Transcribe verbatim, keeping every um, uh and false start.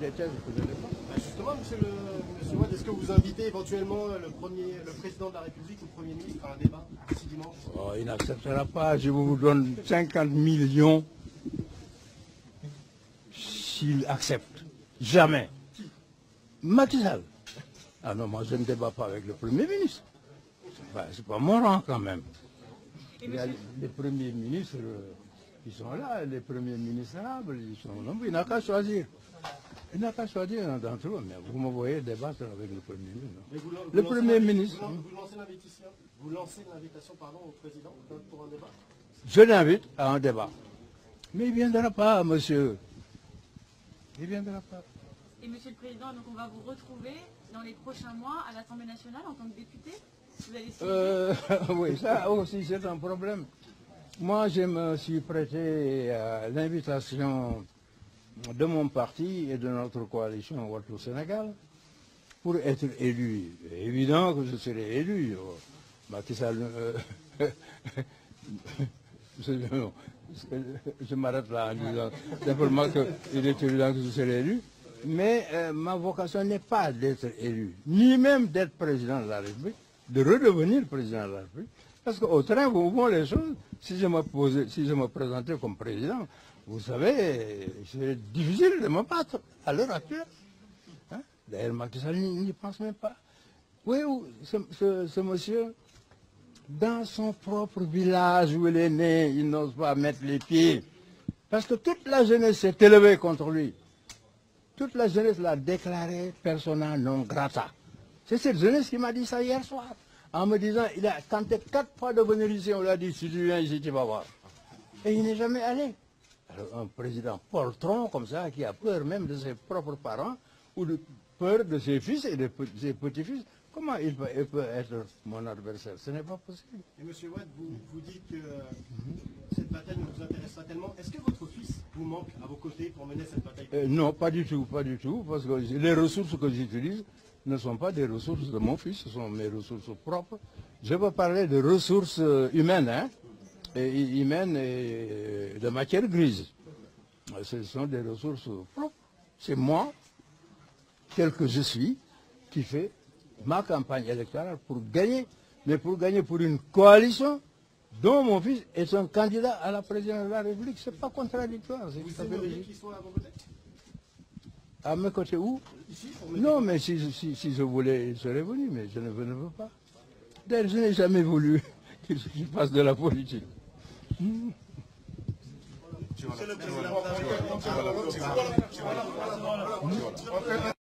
Justement, monsieur le monsieur Wade, est-ce que vous invitez éventuellement le, premier, le président de la République ou le Premier ministre à un débat ici dimanche? Oh, il n'acceptera pas. Je vous donne cinquante millions s'il accepte. Jamais. Macky Sall. Ah non, moi je ne débat pas avec le Premier ministre. Ben, c'est pas mon rang quand même. Il y a les premiers ministres qui sont là, les premiers ministrables, ils sont nombreux. Il n'a qu'à choisir. Il n'a qu'à choisir un d'entre eux, mais vous me voyez débattre avec le Premier ministre. Vous, le vous Premier ministre. Vous, vous lancez l'invitation, vous lancez l'invitation pardon, au président pour un débat? Je l'invite à un débat. Mais il ne viendra pas, monsieur. Il ne viendra pas. Et monsieur le Président, donc on va vous retrouver dans les prochains mois à l'Assemblée nationale en tant que député? Vous allez euh, Oui, ça aussi c'est un problème. Moi, je me suis prêté à l'invitation de mon parti et de notre coalition Wattu Sénégal pour être élu. C'est évident que je serai élu. Macky Sall, euh, je, je m'arrête là en disant simplement qu'il est évident que je serai élu. Mais euh, ma vocation n'est pas d'être élu, ni même d'être président de la République, de redevenir président de la République. Parce qu'au train où vont les choses, si je me posais, si je me présentais comme président, vous savez, c'est difficile de me battre à l'heure actuelle. Hein? D'ailleurs, Macky Sall n'y pense même pas. Oui, ce, ce, ce monsieur, dans son propre village où il est né, il n'ose pas mettre les pieds. Parce que toute la jeunesse s'est élevée contre lui. Toute la jeunesse l'a déclaré persona non grata. C'est cette jeunesse qui m'a dit ça hier soir. En me disant, il a tenté quatre fois de venir ici, on lui a dit, si tu viens ici, tu vas voir. Et il n'est jamais allé. Alors un président poltron comme ça, qui a peur même de ses propres parents, ou de peur de ses fils et de ses petits-fils, comment il peut, il peut être mon adversaire? Ce n'est pas possible. Et monsieur Wade, vous, vous dites que mm-hmm. cette bataille ne vous intéresse pas tellement. Est-ce que votre fils vous manque à vos côtés pour mener cette bataille? euh, Non, pas du tout, pas du tout, parce que les ressources que j'utilise ne sont pas des ressources de mon fils, ce sont mes ressources propres. Je veux parler de ressources humaines, hein, et humaines et de matière grise. Ce sont des ressources propres. C'est moi, tel que je suis, qui fait ma campagne électorale pour gagner, mais pour gagner pour une coalition dont mon fils est un candidat à la présidence de la République. Ce n'est pas contradictoire. Vous aimeriez qu'il soit à vos côtés? À mes côtés où? Ici, non, mais si, si, si je voulais, il serait venu, mais je ne veux, ne veux pas. D'ailleurs, je n'ai jamais voulu qu'il fasse de la politique. Hmm. Monsieur le Président,